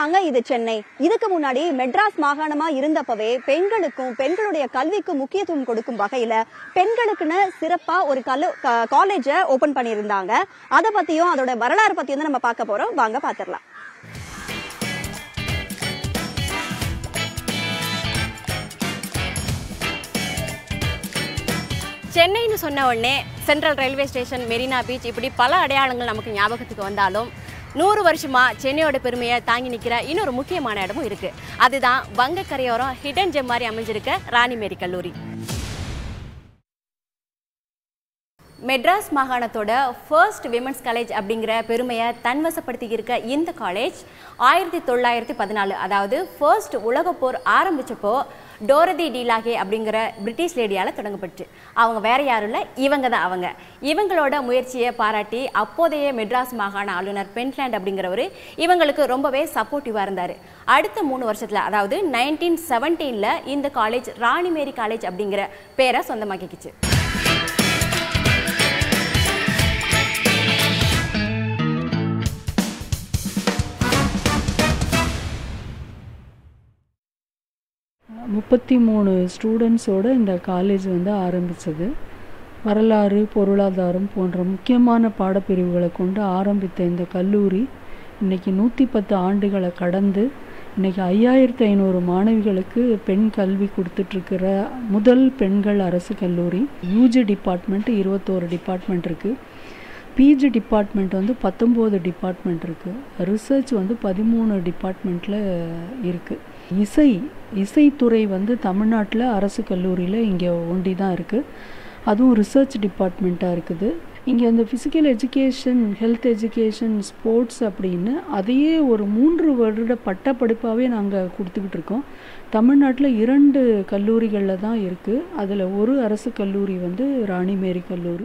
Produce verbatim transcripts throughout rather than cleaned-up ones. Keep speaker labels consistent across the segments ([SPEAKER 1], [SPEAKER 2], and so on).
[SPEAKER 1] சொல்றாங்க இது சென்னை. இதுக்கு முன்னாடி மெட்ராஸ் மாகாணமா இருந்தப்பவே பெண்களுக்கும் பெண்களுடைய கல்விக்கும் முக்கியத்துவம் கொடுக்கும் வகையில பெண்களுக்குன்னு சிறப்பா ஒரு காலேஜ ஓபன் பண்ணியிருந்தாங்க. அதை பத்தியும் அதோட வரலாறு பத்தியும் நம்ம பார்க்க போறோம். வாங்க பாத்துடலாம்.
[SPEAKER 2] சென்னைன்னு சொன்ன உடனே central railway station, Marina beach, இப்படி பல அடையாளங்கள் நமக்கு ஞாபகத்துக்கு வந்தாலும் நூறு வருஷமா சென்னையோட பெருமையை தாங்கி நிற்கிற இன்னொரு முக்கியமான இடமும் இருக்கு. அதுதான் வங்கக்கரையோரம் ஹிடன் ஜெம் மாதிரி அமைஞ்சிருக்க ராணிமேரி கல்லூரி. மெட்ராஸ் மாகாணத்தோட ஃபர்ஸ்ட் விமென்ஸ் காலேஜ் அப்படிங்கிற பெருமையை தன்வசப்படுத்தி இருக்க இந்த காலேஜ் ஆயிரத்தி தொள்ளாயிரத்தி பதினாலு அதாவது ஃபர்ஸ்ட் உலக போர் ஆரம்பிச்சப்போ டோரதி டீலாகே அப்படிங்கிற பிரிட்டிஷ் லேடியால் தொடங்கப்பட்டு. அவங்க வேற யாரும் இல்லை, இவங்க தான் அவங்க. இவங்களோட முயற்சியை பாராட்டி அப்போதைய மெட்ராஸ் மாகாண ஆளுநர் பென்ட்லேண்ட் அப்படிங்கிறவர் இவங்களுக்கு ரொம்பவே சப்போர்ட்டிவாக இருந்தார். அடுத்த மூணு வருஷத்தில் அதாவது நைன்டீன் செவன்டீனில் இந்த காலேஜ் ராணிமேரி காலேஜ் அப்படிங்கிற பேரை சொந்தமாக்கிக்கிச்சு.
[SPEAKER 3] முப்பத்தி மூணு ஸ்டூடெண்ட்ஸோடு இந்த காலேஜ் வந்து ஆரம்பித்தது. வரலாறு, பொருளாதாரம் போன்ற முக்கியமான பாடப்பிரிவுகளை கொண்டு ஆரம்பித்த இந்த கல்லூரி இன்றைக்கி நூற்றி பத்து ஆண்டுகளை கடந்து இன்றைக்கி ஐயாயிரத்தி ஐநூறு மாணவிகளுக்கு பெண் கல்வி கொடுத்துட்ருக்கிற முதல் பெண்கள் அரசு கல்லூரி. யூஜி டிபார்ட்மெண்ட்டு இருபத்தோரு டிபார்ட்மெண்ட் இருக்குது. பிஜி டிபார்ட்மெண்ட் வந்து பத்தொம்போது டிபார்ட்மெண்ட் இருக்குது. ரிசர்ச் வந்து பதிமூணு டிபார்ட்மெண்ட்டில் இருக்குது. இசை இசைத்துறை வந்து தமிழ்நாட்டில் அரசு கல்லூரியில் இங்கே ஒண்டி தான் இருக்குது. அதுவும் ரிசர்ச் டிபார்ட்மெண்ட்டாக இருக்குது. இங்கே அந்த physical education, health education, sports அப்படின்னு அதையே ஒரு மூன்று வருட பட்ட படிப்பாகவே நாங்கள் கொடுத்துக்கிட்டு இருக்கோம். தமிழ்நாட்டில் இரண்டு கல்லூரிகளில் தான் இருக்குது. அதில் ஒரு அரசு கல்லூரி வந்து ராணிமேரி கல்லூரி.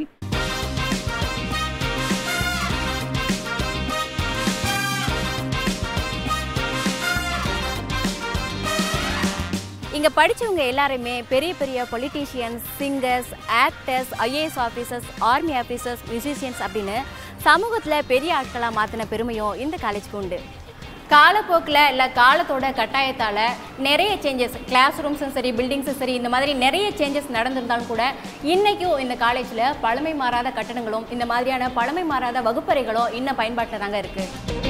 [SPEAKER 2] இங்கே படித்தவங்க எல்லாருமே பெரிய பெரிய politicians, singers, actors, IAS officers, army officers, musicians அப்படின்னு சமூகத்தில் பெரிய ஆட்களாக மாற்றின பெருமையும் இந்த காலேஜுக்கு உண்டு. காலப்போக்கில் இல்லை காலத்தோட கட்டாயத்தால் நிறைய சேஞ்சஸ், கிளாஸ் ரூம்ஸும் சரி, பில்டிங்ஸும் சரி, இந்த மாதிரி நிறைய சேஞ்சஸ் நடந்திருந்தாலும் கூட இன்றைக்கும் இந்த காலேஜில் பழமை மாறாத கட்டடங்களும் இந்த மாதிரியான பழமை மாறாத வகுப்பறைகளும் இன்னும் பயன்பாட்டில் தாங்க இருக்குது.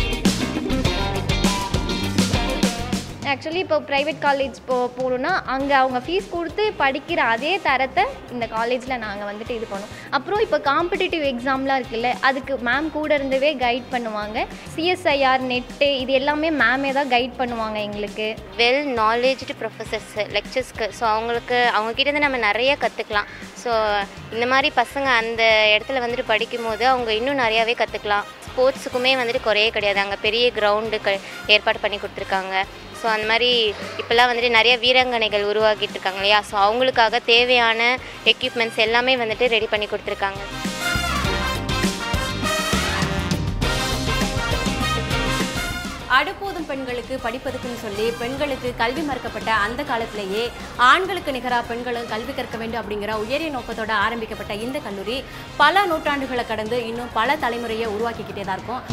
[SPEAKER 4] ஆக்சுவலி இப்போ ப்ரைவேட் காலேஜ் போ போகணுன்னா அங்கே அவங்க ஃபீஸ் கொடுத்து படிக்கிற அதே தரத்தை இந்த காலேஜில் நாங்கள் வந்துட்டு இது பண்ணோம். அப்புறம் இப்போ காம்படிட்டிவ் எக்ஸாம்லாம் இருக்குல்ல, அதுக்கு மேம் கூட இருந்தவே கைட் பண்ணுவாங்க. சிஎஸ்ஐஆர், நெட்டு இது எல்லாமே மேமே தான் கைட் பண்ணுவாங்க எங்களுக்கு.
[SPEAKER 5] வெல் நாலேஜ்டு ப்ரொஃபஸர்ஸ் லெக்சர்ஸ்க்கு, ஸோ அவங்களுக்கு அவங்கக்கிட்டேருந்து நம்ம நிறைய கற்றுக்கலாம். ஸோ இந்த மாதிரி பசங்க அந்த இடத்துல வந்துட்டு படிக்கும்போது அவங்க இன்னும் நிறையாவே கற்றுக்கலாம். ஸ்போர்ட்ஸுக்குமே வந்துட்டு குறையே கிடையாது. அங்கே பெரிய கிரவுண்டு க ஏற்பாடு பண்ணி கொடுத்துருக்காங்க. ஸோ அந்த மாதிரி இப்போல்லாம் வந்துட்டு நிறைய வீராங்கனைகள் உருவாக்கிட்டு இருக்காங்க இல்லையா, ஸோ அவங்களுக்காக தேவையான எக்யூப்மெண்ட்ஸ் எல்லாமே வந்துட்டு ரெடி பண்ணி கொடுத்துருக்காங்க.
[SPEAKER 2] அடுப்போதும் பெண்களுக்கு படிப்பதுக்குன்னு சொல்லி பெண்களுக்கு கல்வி மறுக்கப்பட்ட அந்த காலத்திலேயே ஆண்களுக்கு நிகராக பெண்களும் கல்வி கற்க வேண்டும் அப்படிங்கிற உயரிய நோக்கத்தோடு ஆரம்பிக்கப்பட்ட இந்த கல்லூரி பல நூற்றாண்டுகளை கடந்து இன்னும் பல தலைமுறையை உருவாக்கிக்கிட்டே தான் இருக்கும்.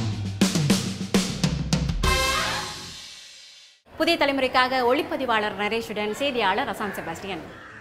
[SPEAKER 2] புதிய தலைமுறைக்காக ஒளிப்பதிவாளர் நரேஷுடன் செய்தியாளர் ரசான் செபாஸ்டியன்.